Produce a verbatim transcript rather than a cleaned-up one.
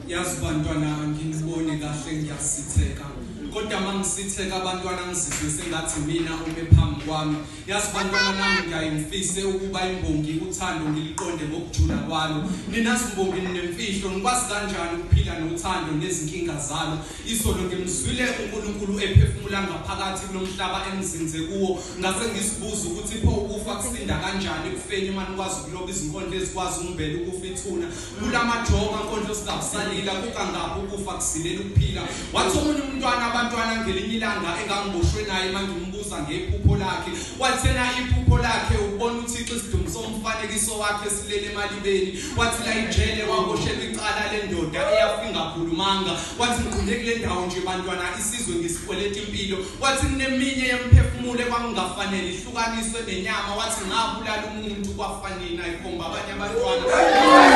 yazi bantwana nginibone kahle ngiyasitheka kodwa mangisitheka abantwana ngizizwe sengathi mina ume phambi kwami yazi bantwana nami ngiyayimfise ukuba imbongi uthando ngiliqonde ngokujula kwalo nina simbongi nemfihlo ngikwazi kanjani ukuphila nothando nezinkinga zalo isolo ngimzwile uNkulunkulu ephefumula ngaphakathi kulomhlaba engizinze kuwo ngase ngisibuza ukuthi pho ukufa kusinda kanjani ekufeni manje kwazi ukuloba izinkondlo ezikwazi umbele ukufithuna kulamajoka inkondlo singabusalila kukangaphi ukufa kusilela ukuphila wathi omunye umntwana abantwana ngelinye ilanga engangiboshwe naye mangimbuza ngephupho lakhe wathena iphupho lakhe ubona uThixo isidumbu somfanekiso wakhe silele emalibeni wathi la ijele waboshela icala lendoda eyafinga khulumanga wathi ngiqinde kule ndawo nje bantwana isizwe ngisikweleta impilo wathi kuneminye yemphefumulo kwangingafanele ihlukaniswe nenyama wathi ngabulala umuntu kwafanina ikhomba abanye abantwana